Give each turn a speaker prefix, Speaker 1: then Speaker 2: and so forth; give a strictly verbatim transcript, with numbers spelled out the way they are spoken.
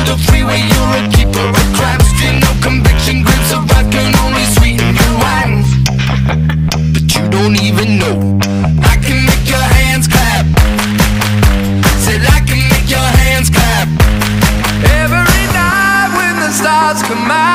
Speaker 1: the freeway, you're a keeper of crime. Still no conviction, grapes of wrath can only sweeten your wine. But you don't even know I can make your hands clap. Said I can make your hands clap. Every night when the stars come out,